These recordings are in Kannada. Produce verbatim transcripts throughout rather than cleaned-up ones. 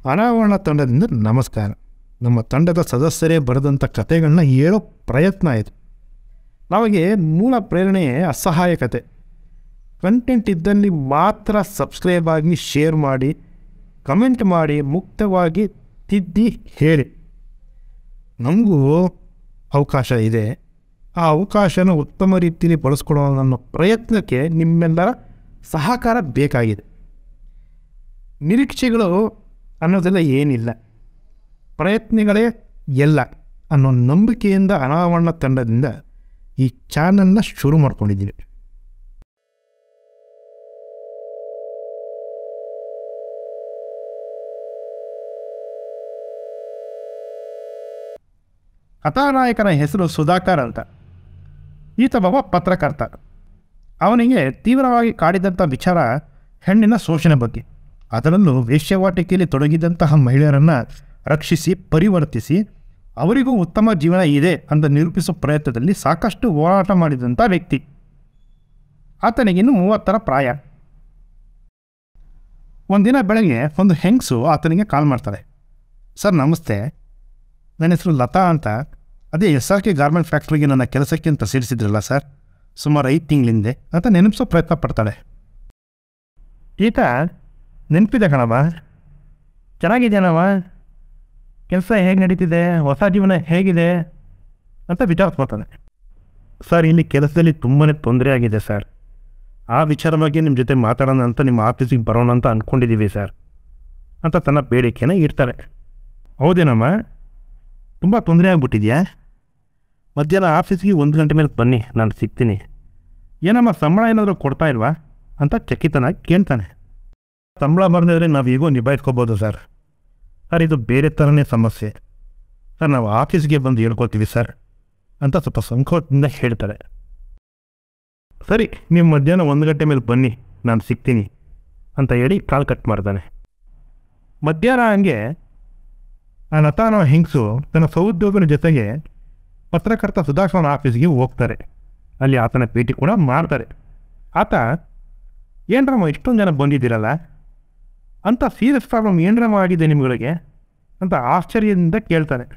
ಅನಾವರಣ ತಂಡದಿಂದ ನಮಸ್ಕಾರ. ನಮ್ಮ ತಂಡದ ಸದಸ್ಯರೇ ಬರೆದಂಥ ಕಥೆಗಳನ್ನ ಹೇಳೋ ಪ್ರಯತ್ನ ಇದು. ನಮಗೆ ಮೂಲ ಪ್ರೇರಣೆ ಅಸಹಾಯಕತೆ. ಕಂಟೆಂಟ್ ಇದ್ದಲ್ಲಿ ಮಾತ್ರ ಸಬ್ಸ್ಕ್ರೈಬ್ ಆಗಿ, ಶೇರ್ ಮಾಡಿ, ಕಮೆಂಟ್ ಮಾಡಿ, ಮುಕ್ತವಾಗಿ ತಿದ್ದಿ ಹೇಳಿ. ನಮಗೂ ಅವಕಾಶ ಇದೆ. ಆ ಅವಕಾಶನ ಉತ್ತಮ ರೀತಿಯಲ್ಲಿ ಬಳಸ್ಕೊಳ್ಳೋ ಅನ್ನೋ ಪ್ರಯತ್ನಕ್ಕೆ ನಿಮ್ಮೆಲ್ಲರ ಸಹಕಾರ ಬೇಕಾಗಿದೆ. ನಿರೀಕ್ಷೆಗಳು ಅನ್ನೋದೆಲ್ಲ ಏನಿಲ್ಲ, ಪ್ರಯತ್ನಗಳೇ ಎಲ್ಲ ಅನ್ನೋ ನಂಬಿಕೆಯಿಂದ ಅನಾವರಣ ತಂಡದಿಂದ ಈ ಚಾನಲ್ನ ಶುರು ಮಾಡ್ಕೊಂಡಿದ್ದೀವಿ. ಕಥಾನಾಯಕನ ಹೆಸರು ಸುಧಾಕರ್ ಅಂತ. ಈತ ಒಬ್ಬ ಪತ್ರಕರ್ತ. ಅವನಿಗೆ ತೀವ್ರವಾಗಿ ಕಾಡಿದಂಥ ವಿಚಾರ ಹೆಣ್ಣಿನ ಶೋಷಣೆ ಬಗ್ಗೆ. ಅದರಲ್ಲೂ ವೇಶ್ಯಾವಾಟಿಕೆಯಲ್ಲಿ ತೊಡಗಿದಂತಹ ಮಹಿಳೆಯರನ್ನು ರಕ್ಷಿಸಿ, ಪರಿವರ್ತಿಸಿ ಅವರಿಗೂ ಉತ್ತಮ ಜೀವನ ಇದೆ ಅಂತ ನಿರೂಪಿಸೋ ಪ್ರಯತ್ನದಲ್ಲಿ ಸಾಕಷ್ಟು ಹೋರಾಟ ಮಾಡಿದಂಥ ವ್ಯಕ್ತಿ. ಆತನಿಗಿನ್ನು ಮೂವತ್ತರ ಪ್ರಾಯ. ಒಂದಿನ ಬೆಳಗ್ಗೆ ಒಂದು ಹೆಂಗಸು ಆತನಿಗೆ ಕಾಲ್ ಮಾಡ್ತಾರೆ. ಸರ್ ನಮಸ್ತೆ, ನನ್ನ ಹೆಸರು ಲತಾ ಅಂತ. ಅದೇ ಎಸ್ ಆರ್ ಕೆ ಗಾರ್ಮೆಂಟ್ ಫ್ಯಾಕ್ಟ್ರಿಗೆ ನನ್ನ ಕೆಲಸಕ್ಕೆ ಅಂತ ಸೇರಿಸಿದ್ರಲ್ಲ ಸರ್, ಸುಮಾರು ಐದು ತಿಂಗಳಿಂದೆ ಅಂತ ನೆನಪಿಸೋ ಪ್ರಯತ್ನ ಪಡ್ತಾಳೆ. ಈತ ನೆನಪಿದೆ ಕಣವ, ಚೆನ್ನಾಗಿದೆಯನವ, ಕೆಲಸ ಹೇಗೆ ನಡೀತಿದೆ, ಹೊಸ ಜೀವನ ಹೇಗಿದೆ ಅಂತ ವಿಚಾರಿಸ್ಕೊತಾನೆ. ಸರ್ ಇಲ್ಲಿ ಕೆಲಸದಲ್ಲಿ ತುಂಬಾ ತೊಂದರೆ ಆಗಿದೆ ಸರ್, ಆ ವಿಚಾರವಾಗಿ ನಿಮ್ಮ ಜೊತೆ ಮಾತಾಡೋಣ ಅಂತ ನಿಮ್ಮ ಆಫೀಸಿಗೆ ಬರೋಣ ಅಂತ ಅಂದ್ಕೊಂಡಿದ್ದೀವಿ ಸರ್ ಅಂತ ತನ್ನ ಬೇಡಿಕೆನ ಇಡ್ತಾರೆ. ಹೌದೇನಮ್ಮ, ತುಂಬ ತೊಂದರೆ ಆಗ್ಬಿಟ್ಟಿದ್ಯಾ? ಮಧ್ಯಾಹ್ನ ಆಫೀಸಿಗೆ ಒಂದು ಗಂಟೆ ಮೇಲೆ ಬನ್ನಿ, ನಾನು ಸಿಗ್ತೀನಿ. ಏನಮ್ಮ ಸಂಬಳ ಏನಾದರೂ ಕೊಡ್ತಾ ಇಲ್ವಾ ಅಂತ ಚಕಿತನಾಗಿ ಕೇಳ್ತಾನೆ. ಸಂಬಳ ಬರೆದಿದ್ರೆ ನಾವು ಈಗೋ ನಿಭಾಯಿಸ್ಕೋಬೋದು ಸರ್. ಸರ್ ಇದು ಬೇರೆ ಥರನೇ ಸಮಸ್ಯೆ ಸರ್, ನಾವು ಆಫೀಸ್ಗೆ ಬಂದು ಹೇಳ್ಕೊತೀವಿ ಸರ್ ಅಂತ ಸ್ವಲ್ಪ ಸಂಕೋಚದಿಂದ ಹೇಳ್ತಾರೆ. ಸರಿ, ನೀವು ಮಧ್ಯಾಹ್ನ ಒಂದು ಗಂಟೆ ಮೇಲೆ ಬನ್ನಿ, ನಾನು ಸಿಗ್ತೀನಿ ಅಂತ ಹೇಳಿ ಕಾಲ್ ಕಟ್ ಮಾಡ್ತಾನೆ. ಮಧ್ಯಾಹ್ನ ಹಂಗೆ ಆ ಲತಾನೋ ಹೆಂಗಸು ತನ್ನ ಸಹೋದ್ಯೋಗನ ಜೊತೆಗೆ ಪತ್ರಕರ್ತ ಸುಧಾಕರನ ಆಫೀಸ್ಗೆ ಹೋಗ್ತಾರೆ. ಅಲ್ಲಿ ಆತನ ಭೇಟಿ ಕೂಡ ಮಾಡ್ತಾರೆ. ಆತ ಏನರಮ್ಮ ಇಷ್ಟೊಂದು ಜನ ಬಂದಿದ್ದೀರಲ್ಲ ಅಂತ, ಸೀರಿಯಸ್ ಪ್ರಾಬ್ಲಮ್ ಏನರಮ್ಮ ಆಗಿದೆ ನಿಮ್ಗಳಿಗೆ ಅಂತ ಆಶ್ಚರ್ಯದಿಂದ ಕೇಳ್ತಾನೆ.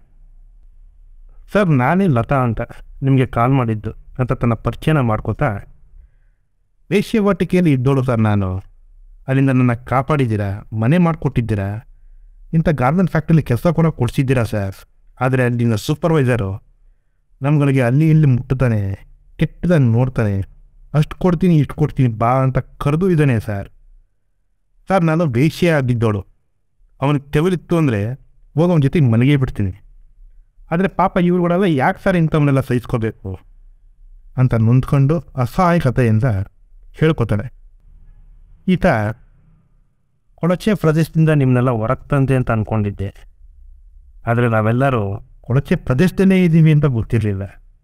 ಸರ್ ನಾನೇ ಲತಾ ಅಂತ ನಿಮಗೆ ಕಾಲ್ ಮಾಡಿದ್ದು ಅಂತ ತನ್ನ ಪರಿಚಯನ ಮಾಡ್ಕೋತಾ, ವೇಶ್ಯಾವಾಟಿಕೆಯಲ್ಲಿ ಇದ್ದೋಳು ಸರ್ ನಾನು, ಅಲ್ಲಿಂದ ನನ್ನ ಕಾಪಾಡಿದ್ದೀರಾ, ಮನೆ ಮಾಡಿಕೊಟ್ಟಿದ್ದೀರಾ, ಇಂಥ ಗಾರ್ಮೆಂಟ್ ಫ್ಯಾಕ್ಟ್ರಿಲಿ ಕೆಲಸ ಕೂಡ ಕೊಡಿಸಿದ್ದೀರಾ ಸರ್. ಆದರೆ ಅಲ್ಲಿನ ಸೂಪರ್ವೈಸರು ನಮ್ಗಳಿಗೆ ಅಲ್ಲಿ ಇಲ್ಲಿ ಮುಟ್ಟುತ್ತಾನೆ, ಕೆಟ್ಟದಾಗಿ ನೋಡ್ತಾನೆ. ಅಷ್ಟು ಕೊಡ್ತೀನಿ ಇಷ್ಟು ಕೊಡ್ತೀನಿ ಬಾ ಅಂತ ಕರೆದು ಇದ್ದಾನೆ ಸರ್. ಸರ್ ನಾನು ವೇಶ್ಯೆ ಆಗಿದ್ದೋಳು, ಅವನಿಗೆ ತೆವಲಿತ್ತು ಅಂದರೆ ಹೋಗೋವನ ಜೊತೆಗೆ ಮನೆಗೆ ಬಿಡ್ತೀನಿ. ಆದರೆ ಪಾಪ ಇವ್ರುಗಳೆಲ್ಲ ಯಾಕೆ ಸರ್ ಇಂಥವನ್ನೆಲ್ಲ ಸಹಿಸ್ಕೋಬೇಕು ಅಂತ ನೊಂದ್ಕೊಂಡು ಅಸಹಾಯಕತೆಯಿಂದ ಹೇಳ್ಕೊತಾನೆ. ಈತ ಕೊಳಚೆ ಪ್ರದೇಶದಿಂದ ನಿಮ್ಮನ್ನೆಲ್ಲ ಹೊರಗ್ತಂತೆ ಅಂತ ಅಂದ್ಕೊಂಡಿದ್ದೆ, ಆದರೆ ನಾವೆಲ್ಲರೂ ಕೊಳಚೆ ಪ್ರದೇಶದಲ್ಲೇ ಇದ್ದೀವಿ ಅಂತ ಗೊತ್ತಿರಲಿಲ್ಲ.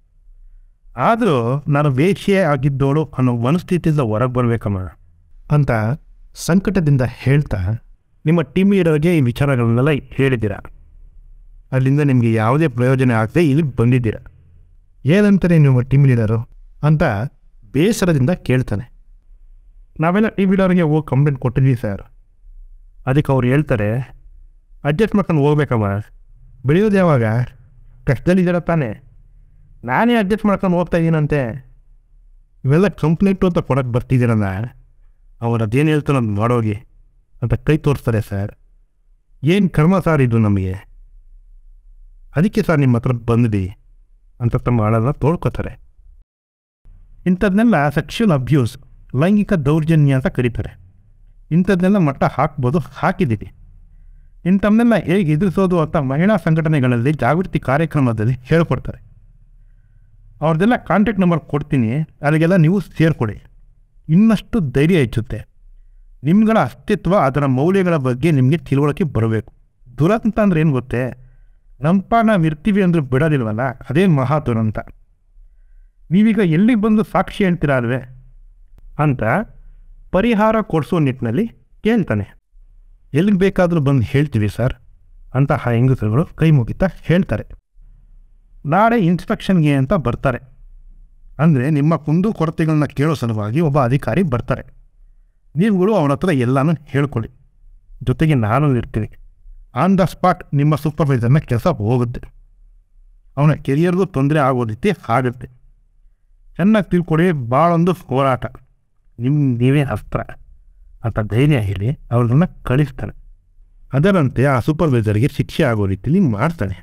ಆದರೂ ನಾನು ವೇಶ್ಯೆ ಆಗಿದ್ದೋಳು ಅನ್ನೋ ಮನಸ್ಥಿತಿಯಿಂದ ಹೊರಗೆ ಬರಬೇಕಮ್ಮ ಅಂತ ಸಂಕಟದಿಂದ ಹೇಳ್ತಾ, ನಿಮ್ಮ ಟೀಮ್ ಲೀಡರ್ಗೆ ಈ ವಿಚಾರಗಳನ್ನೆಲ್ಲ ಹೇಳಿದ್ದೀರಾ, ಅಲ್ಲಿಂದ ನಿಮಗೆ ಯಾವುದೇ ಪ್ರಯೋಜನ ಆಗದೆ ಇಲ್ಲಿಗೆ ಬಂದಿದ್ದೀರಾ, ಏನಂತಾರೆ ನಿಮ್ಮ ಟೀಮ್ ಲೀಡರು ಅಂತ ಬೇಸರದಿಂದ ಕೇಳ್ತಾನೆ. ನಾವೆಲ್ಲ ಟೀಮ್ ಲೀಡರ್ಗೆ ಹೋಗಿ ಕಂಪ್ಲೇಂಟ್ ಕೊಟ್ಟಿದ್ವಿ ಸರ್. ಅದಕ್ಕೆ ಅವ್ರು ಹೇಳ್ತಾರೆ, ಅಡ್ಜಸ್ಟ್ ಮಾಡ್ಕೊಂಡು ಹೋಗ್ಬೇಕಮ್ಮ, ಬೆಳೆಯೋದು ಯಾವಾಗ, ಕಷ್ಟದಲ್ಲಿದ್ದೀರ ತಾನೆ, ನಾನೇ ಅಡ್ಜಸ್ಟ್ ಮಾಡ್ಕೊಂಡು ಹೋಗ್ತಾ ಇದ್ದೀನಂತೆ, ಇವೆಲ್ಲ ಕಂಪ್ಲೇಂಟು ಅಂತ ಕೊಡೋಕ್ಕೆ ಬರ್ತಿದ್ದೀರಲ್ಲ, ಅವ್ರು ಅದೇನು ಹೇಳ್ತಾರೋ ಅದು ಮಾಡೋಗಿ ಅಂತ ಕೈ ತೋರಿಸ್ತಾರೆ ಸರ್. ಏನು ಕರ್ಮ ಸರ್ ಇದು ನಮಗೆ, ಅದಕ್ಕೆ ಸರ್ ನಿಮ್ಮ ಹತ್ರ ಬಂದ್ವಿ ಅಂತ ತಮ್ಮ ಹಣನ ತೋಡ್ಕೋತಾರೆ. ಇಂಥದ್ದನ್ನೆಲ್ಲ ಸೆಕ್ಷುವಲ್ ಅಬ್ಯೂಸ್, ಲೈಂಗಿಕ ದೌರ್ಜನ್ಯ ಅಂತ ಕರೀತಾರೆ. ಇಂಥದ್ದನ್ನೆಲ್ಲ ಮಟ್ಟ ಹಾಕ್ಬೋದು, ಹಾಕಿದ್ದೀವಿ. ಇಂಥವನ್ನೆಲ್ಲ ಹೇಗೆ ಎದುರಿಸೋದು ಅಂತ ಮಹಿಳಾ ಸಂಘಟನೆಗಳಲ್ಲಿ ಜಾಗೃತಿ ಕಾರ್ಯಕ್ರಮದಲ್ಲಿ ಹೇಳ್ಕೊಡ್ತಾರೆ. ಅವ್ರದ್ದೆಲ್ಲ ಕಾಂಟ್ಯಾಕ್ಟ್ ನಂಬರ್ ಕೊಡ್ತೀನಿ, ಅಲ್ಲಿಗೆಲ್ಲ ನೀವು ಸೇರಿಕೊಡಿ. ಇನ್ನಷ್ಟು ಧೈರ್ಯ ಹೆಚ್ಚುತ್ತೆ. ನಿಮ್ಗಳ ಅಸ್ತಿತ್ವ, ಅದರ ಮೌಲ್ಯಗಳ ಬಗ್ಗೆ ನಿಮಗೆ ತಿಳುವಳಿಕೆ ಬರಬೇಕು. ದುರಂತ ಅಂದರೆ ಏನು ಗೊತ್ತೇ, ನಂಪ ನಾವು ಇರ್ತೀವಿ ಅಂದರೆ ಬಿಡೋದಿಲ್ವಲ್ಲ, ಅದೇ ಮಹಾ ದುರಂತ. ನೀವೀಗ ಎಲ್ಲಿಗೆ ಬಂದು ಸಾಕ್ಷಿ ಹೇಳ್ತೀರಾ ಅಲ್ವೇ ಅಂತ ಪರಿಹಾರ ಕೊಡಿಸೋ ನಿಟ್ಟಿನಲ್ಲಿ ಕೇಳ್ತಾನೆ. ಎಲ್ಲಿಗೆ ಬೇಕಾದರೂ ಬಂದು ಹೇಳ್ತೀವಿ ಸರ್ ಅಂತ ಆ ಹೆಂಗಸರುಗಳು ಕೈ ಮುಗಿತಾ ಹೇಳ್ತಾರೆ. ನಾಳೆ ಇನ್ಸ್ಪೆಕ್ಷನ್ಗೆ ಅಂತ ಬರ್ತಾರೆ. ಅಂದರೆ ನಿಮ್ಮ ಕುಂದು ಕೊರತೆಗಳನ್ನ ಕೇಳೋ ಸಲುವಾಗಿ ಒಬ್ಬ ಅಧಿಕಾರಿ ಬರ್ತಾರೆ. ನೀವುಗಳು ಅವನ ಹತ್ರ ಎಲ್ಲನೂ ಹೇಳ್ಕೊಳ್ಳಿ, ಜೊತೆಗೆ ನಾನು ಇರ್ತೀನಿ. ಆನ್ ದ ಸ್ಪಾಟ್ ನಿಮ್ಮ ಸೂಪರ್ವೈಸರ್ನ ಕೆಲಸ ಹೋಗುತ್ತೆ, ಅವನ ಕೆರಿಯರ್ಗೂ ತೊಂದರೆ ಆಗೋ ರೀತಿ ಆಗುತ್ತೆ. ಚೆನ್ನಾಗಿ ತಿಳ್ಕೊಳ್ಳಿ, ಭಾಳೊಂದು ಹೋರಾಟ. ನಿಮ್ಮ ನೀವೇ ಅಸ್ತ್ರ ಅಂತ ಧೈರ್ಯ ಹೇಳಿ ಅವ್ರನ್ನ ಕಳಿಸ್ತಾನೆ. ಅದರಂತೆ ಆ ಸೂಪರ್ವೈಸರ್ಗೆ ಶಿಕ್ಷೆ ಆಗೋ ರೀತಿಯಲ್ಲಿ ಮಾಡ್ತಾನೆ.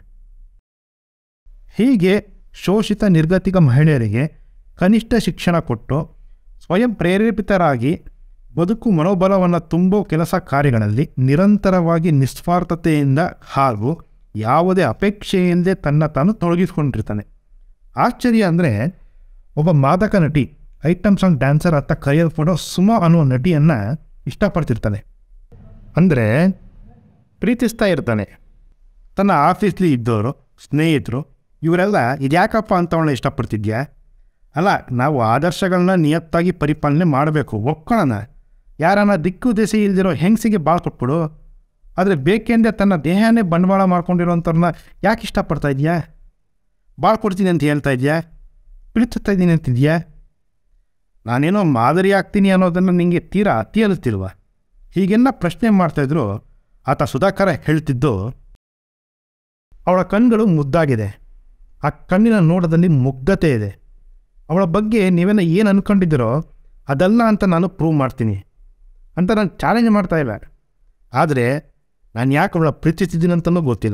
ಹೀಗೆ ಶೋಷಿತ ನಿರ್ಗತಿಕ ಮಹಿಳೆಯರಿಗೆ ಕನಿಷ್ಠ ಶಿಕ್ಷಣ ಕೊಟ್ಟು ಸ್ವಯಂ ಪ್ರೇರೇಪಿತರಾಗಿ ಬದುಕು ಮನೋಬಲವನ್ನು ತುಂಬೋ ಕೆಲಸ ಕಾರ್ಯಗಳಲ್ಲಿ ನಿರಂತರವಾಗಿ ನಿಸ್ವಾರ್ಥತೆಯಿಂದ ಹಾಗೂ ಯಾವುದೇ ಅಪೇಕ್ಷೆಯಿಂದೇ ತನ್ನ ತಾನು ತೊಡಗಿಸ್ಕೊಂಡಿರ್ತಾನೆ. ಆಶ್ಚರ್ಯ ಅಂದರೆ ಒಬ್ಬ ಮಾದಕ ನಟಿ, ಐಟಮ್ ಸಾಂಗ್ ಡ್ಯಾನ್ಸರ್ ಅಂತ ಕರೆಯಲ್ಪಡೋ ಸುಮಾ ಅನ್ನೋ ನಟಿಯನ್ನು ಇಷ್ಟಪಡ್ತಿರ್ತಾನೆ. ಅಂದರೆ ಪ್ರೀತಿಸ್ತಾ ಇರ್ತಾನೆ. ತನ್ನ ಆಫೀಸ್ಲಿ ಇದ್ದವರು, ಸ್ನೇಹಿತರು ಇವರೆಲ್ಲ ಇದ್ಯಾಕಪ್ಪ ಅಂತ ಅವಳನ್ನ ಇಷ್ಟಪಡ್ತಿದ್ಯಾ? ಅಲ್ಲ, ನಾವು ಆದರ್ಶಗಳನ್ನ ನಿಯತ್ತಾಗಿ ಪರಿಪಾಲನೆ ಮಾಡಬೇಕು, ಒಪ್ಕೊಳ್ಳೋಣ. ಯಾರನ್ನ ದಿಕ್ಕು ದೆಸೆ ಇಲ್ದಿರೋ ಹೆಂಗಸಿಗೆ ಭಾಳ ಕೊಟ್ಬಿಡು. ಆದರೆ ಬೇಕೆಂದೇ ತನ್ನ ದೇಹನೇ ಬಂಡವಾಳ ಮಾಡ್ಕೊಂಡಿರೋಂಥವ್ರನ್ನ ಯಾಕೆ ಇಷ್ಟಪಡ್ತಾ ಇದೆಯಾ? ಭಾಳ ಕೊಡ್ತೀನಿ ಅಂತ ಹೇಳ್ತಾ ಇದೆಯಾ? ಪ್ರೀತಿಸ್ತಾ ಇದ್ದೀನಿ ಅಂತಿದ್ಯಾ? ನಾನೇನೋ ಮಾದರಿ ಆಗ್ತೀನಿ ಅನ್ನೋದನ್ನು ನಿಮಗೆ ತೀರಾ ಅತಿ ಅನಿಸ್ತಿಲ್ವ? ಹೀಗೆಲ್ಲ ಪ್ರಶ್ನೆ ಮಾಡ್ತಾಯಿದ್ರು. ಆತ ಸುಧಾಕರ ಹೇಳ್ತಿದ್ದು, ಅವಳ ಕಣ್ಗಳು ಮುದ್ದಾಗಿದೆ, ಆ ಕಣ್ಣಿನ ನೋಟದಲ್ಲಿ ಮುಗ್ಧತೆ ಇದೆ. ಅವಳ ಬಗ್ಗೆ ನೀವೇನ ಏನು ಅಂದ್ಕೊಂಡಿದ್ದೀರೋ ಅದಲ್ಲ ಅಂತ ನಾನು ಪ್ರೂವ್ ಮಾಡ್ತೀನಿ ಅಂತ ನಾನು ಚಾಲೆಂಜ್ ಮಾಡ್ತಾ ಇಲ್ಲ. ಆದರೆ ನಾನು ಯಾಕೆ ಅವಳ ಪ್ರೀತಿಸಿದ್ದೀನಿ ಅಂತಲೂ ಗೊತ್ತಿಲ್ಲ.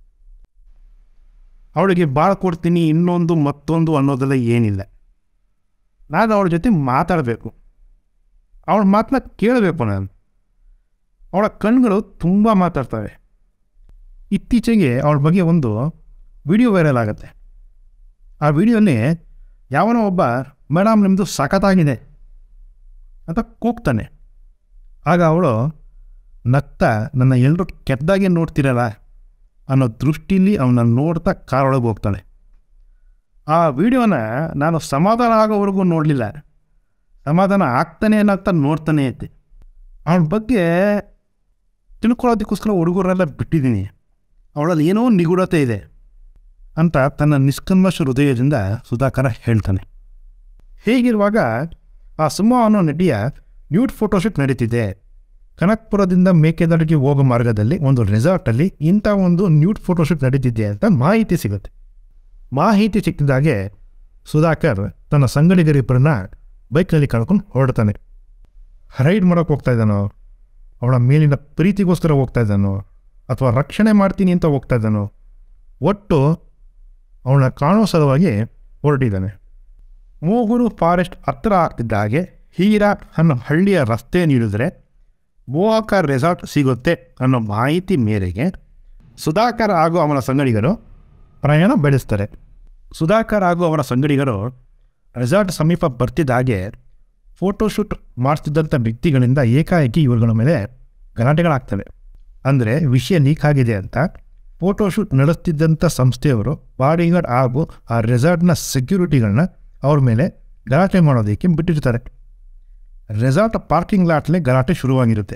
ಅವಳಿಗೆ ಭಾಳ ಕೊಡ್ತೀನಿ, ಇನ್ನೊಂದು ಮತ್ತೊಂದು ಅನ್ನೋದೆಲ್ಲ ಏನಿಲ್ಲ. ನಾನು ಅವಳ ಜೊತೆ ಮಾತಾಡಬೇಕು, ಅವಳ ಮಾತನ್ನ ಕೇಳಬೇಕು. ನಾನು ಅವಳ ಕಣ್ಗಳು ತುಂಬ ಮಾತಾಡ್ತವೆ. ಇತ್ತೀಚೆಗೆ ಅವಳ ಬಗ್ಗೆ ಒಂದು ವಿಡಿಯೋ ವೈರಲ್ ಆಗುತ್ತೆ. ಆ ವಿಡಿಯೋಲಿ ಯಾವನೋ ಒಬ್ಬ ಮೇಡಮ್ ನಿಮ್ಮದು ಸಖತ್ತಾಗಿದೆ ಅಂತ ಕೂಗ್ತಾನೆ. ಆಗ ಅವಳು ನಗ್ತಾ, ನನ್ನ ಎಲ್ಲರೂ ಕೆಟ್ಟದಾಗೆ ನೋಡ್ತಿರಲ್ಲ ಅನ್ನೋ ದೃಷ್ಟಿಲಿ ಅವನ್ನ ನೋಡ್ತಾ ಕಾರೊಳಗೆ ಹೋಗ್ತಾಳೆ. ಆ ವಿಡಿಯೋನ ನಾನು ಸಮಾಧಾನ ಆಗೋವರೆಗೂ ನೋಡಲಿಲ್ಲ, ಸಮಾಧಾನ ಆಗ್ತಾನೆ ಅನ್ನೋಗ್ತಾ ನೋಡ್ತಾನೆ ಐತೆ. ಅವಳ ಬಗ್ಗೆ ತಿಳ್ಕೊಳ್ಳೋದಕ್ಕೋಸ್ಕರ ಹುಡುಗರೆಲ್ಲ ಬಿಟ್ಟಿದ್ದೀನಿ. ಅವಳಲ್ಲಿ ಏನೋ ನಿಗೂಢತೆ ಇದೆ ಅಂತ ತನ್ನ ನಿಷ್ಕಲ್ಮಶ ಹೃದಯದಿಂದ ಸುಧಾಕರ ಹೇಳ್ತಾನೆ. ಹೀಗಿರುವಾಗ ಆ ಸುಮಾ ಅನ್ನೋ ನಟಿಯ ನ್ಯೂಡ್ ಫೋಟೋಶೂಟ್ ನಡೀತಿದೆ. ಕನಕ್ಪುರದಿಂದ ಮೇಕೆದಾಟಿಗೆ ಹೋಗೋ ಮಾರ್ಗದಲ್ಲಿ ಒಂದು ರೆಸಾರ್ಟಲ್ಲಿ ಇಂಥ ಒಂದು ನ್ಯೂಡ್ ಫೋಟೋಶೂಟ್ ನಡೀತಿದೆ ಅಂತ ಮಾಹಿತಿ ಸಿಗುತ್ತೆ. ಮಾಹಿತಿ ಸಿಕ್ಕಿದಾಗೆ ಸುಧಾಕರ್ ತನ್ನ ಸಂಗಡಿಗರಿಬ್ಬರನ್ನ ಬೈಕ್ನಲ್ಲಿ ಕಳ್ಕೊಂಡು ಹೊರಡ್ತಾನೆ. ರೈಡ್ ಮಾಡೋಕ್ಕೆ ಹೋಗ್ತಾ ಇದ್ದಾನೋ, ಅವಳ ಮೇಲಿನ ಪ್ರೀತಿಗೋಸ್ಕರ ಹೋಗ್ತಾ ಇದ್ದಾನೋ, ಅಥವಾ ರಕ್ಷಣೆ ಮಾಡ್ತೀನಿ ಅಂತ ಹೋಗ್ತಾ ಇದ್ದಾನೋ, ಒಟ್ಟು ಅವಳನ್ನ ಕಾಣೋ ಸಲುವಾಗಿ ಹೊರಟಿದ್ದಾನೆ. ಮೂಗೂರು ಫಾರೆಸ್ಟ್ ಹತ್ತಿರ ಆಗ್ತಿದ್ದ ಹಾಗೆ ಹೀರಾ ಅನ್ನೋ ಹಳ್ಳಿಯ ರಸ್ತೆ ನೀಡಿದರೆ ಗೋವಾಕರ್ ರೆಸಾರ್ಟ್ ಸಿಗುತ್ತೆ ಅನ್ನೋ ಮಾಹಿತಿ ಮೇರೆಗೆ ಸುಧಾಕರ್ ಹಾಗೂ ಅವನ ಸಂಗಡಿಗರು ಪ್ರಯಾಣ ಬೆಳೆಸ್ತಾರೆ. ಸುಧಾಕರ್ ಹಾಗೂ ಅವರ ಸಂಗಡಿಗರು ರೆಸಾರ್ಟ್ ಸಮೀಪ ಬರ್ತಿದ್ದ ಹಾಗೆ ಫೋಟೋಶೂಟ್ ಮಾಡಿಸ್ತಿದ್ದಂಥ ವ್ಯಕ್ತಿಗಳಿಂದ ಏಕಾಏಕಿ ಇವುಗಳ ಮೇಲೆ ಗಲಾಟೆಗಳಾಗ್ತವೆ. ಅಂದರೆ ವಿಷಯ ಲೀಕ್ ಆಗಿದೆ ಅಂತ ಫೋಟೋಶೂಟ್ ನಡೆಸ್ತಿದ್ದಂಥ ಸಂಸ್ಥೆಯವರು ಬಾಡಿಗಾರ್ಡ್ ಹಾಗೂ ಆ ರೆಸಾರ್ಟ್ನ ಸೆಕ್ಯೂರಿಟಿಗಳನ್ನ ಅವ್ರ ಮೇಲೆ ಗಲಾಟೆ ಮಾಡೋದಕ್ಕೆ ಬಿಟ್ಟಿರ್ತಾರೆ. ರೆಸಾರ್ಟ್ ಪಾರ್ಕಿಂಗ್ ಲಾಟ್ಲೆ ಗಲಾಟೆ ಶುರುವಾಗಿರುತ್ತೆ.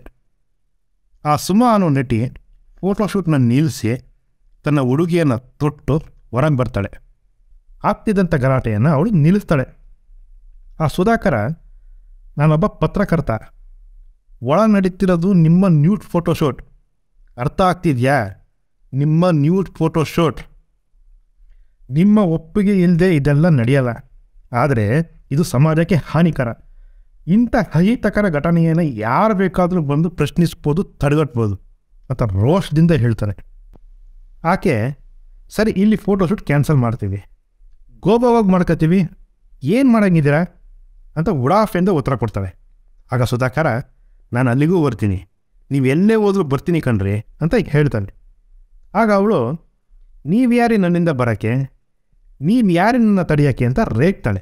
ಆ ಸುಮಾ ಅನ್ನೋ ನಟಿ ಫೋಟೋಶೂಟ್ನ ನಿಲ್ಲಿಸಿ ತನ್ನ ಹುಡುಗಿಯನ್ನು ತೊಟ್ಟು ಹೊರಗೆ ಬರ್ತಾಳೆ. ಆಗ್ತಿದ್ದಂಥ ಗಲಾಟೆಯನ್ನು ಅವಳು ನಿಲ್ಲಿಸ್ತಾಳೆ. ಆ ಸುಧಾಕರ, ನಾನೊಬ್ಬ ಪತ್ರಕರ್ತ, ಒಳ ನಡೀತಿರೋದು ನಿಮ್ಮ ನ್ಯೂಡ್ ಫೋಟೋಶೂಟ್, ಅರ್ಥ ಆಗ್ತಿದೆಯಾ? ನಿಮ್ಮ ನ್ಯೂಡ್ ಫೋಟೋಶೂಟ್, ನಿಮ್ಮ ಒಪ್ಪಿಗೆ ಇಲ್ಲದೆ ಇದೆಲ್ಲ ನಡೆಯಲ್ಲ. ಆದರೆ ಇದು ಸಮಾಜಕ್ಕೆ ಹಾನಿಕರ. ಇಂಥ ಅಹಿತಕರ ಘಟನೆಯನ್ನು ಯಾರು ಬೇಕಾದರೂ ಬಂದು ಪ್ರಶ್ನಿಸ್ಬೋದು, ತಡೆಗಟ್ಬೋದು ಅಂತ ರೋಷದಿಂದ ಹೇಳ್ತಾರೆ. ಆಕೆ, ಸರಿ ಇಲ್ಲಿ ಫೋಟೋಶೂಟ್ ಕ್ಯಾನ್ಸಲ್ ಮಾಡ್ತೀವಿ, ಗೋವಾವಾಗಿ ಮಾಡ್ಕೋತೀವಿ, ಏನು ಮಾಡೋಂಗಿದ್ದೀರಾ ಅಂತ ಉಡಾಫೆಯಿಂದ ಉತ್ತರ ಕೊಡ್ತಾಳೆ. ಆಗ ಸುಧಾಕರ, ನಾನು ಅಲ್ಲಿಗೂ ಬರ್ತೀನಿ, ನೀವು ಎಲ್ಲೇ ಹೋದ್ರೂ ಬರ್ತೀನಿ ಕಣ್ರಿ ಅಂತ ಹೇಳ್ತಾಳೆ. ಆಗ ಅವಳು, ನೀವು ಯಾರಿ ನನ್ನಿಂದ ಬರೋಕ್ಕೆ, ನೀವು ಯಾರಿ ನನ್ನ ತಡೆಯೋಕ್ಕೆ ಅಂತ ರೇಗ್ತಾಳೆ.